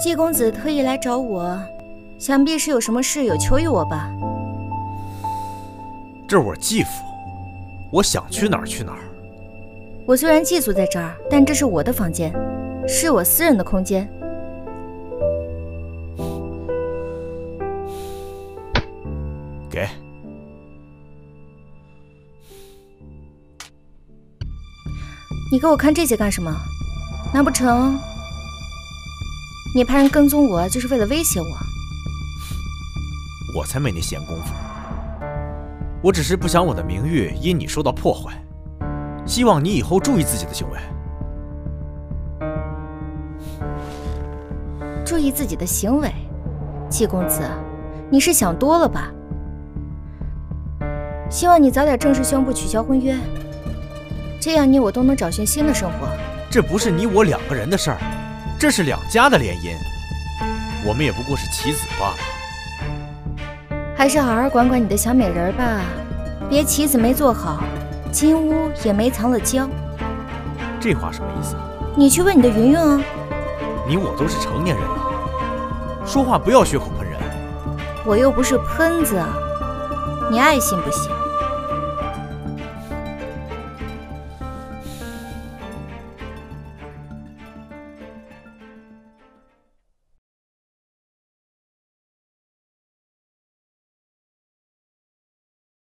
季公子特意来找我，想必是有什么事有求于我吧？ 这是我继父，我想去哪儿去哪儿。 我虽然寄宿在这儿，但这是我的房间，是我私人的空间。 给。 你给我看这些干什么？难不成你派人跟踪我，就是为了威胁我？ 我才没那闲工夫。我只是不想我的名誉因你受到破坏，希望你以后注意自己的行为。 注意自己的行为，季公子，你是想多了吧？希望你早点正式宣布取消婚约，这样你我都能找寻新的生活。 这不是你我两个人的事儿，这是两家的联姻，我们也不过是棋子罢了。 还是好好管管你的小美人吧，别棋子没做好，金屋也没藏了娇。 这话什么意思？ 你去问你的云云啊。 你我都是成年人了，说话不要血口喷人。 我又不是喷子，你爱信不信？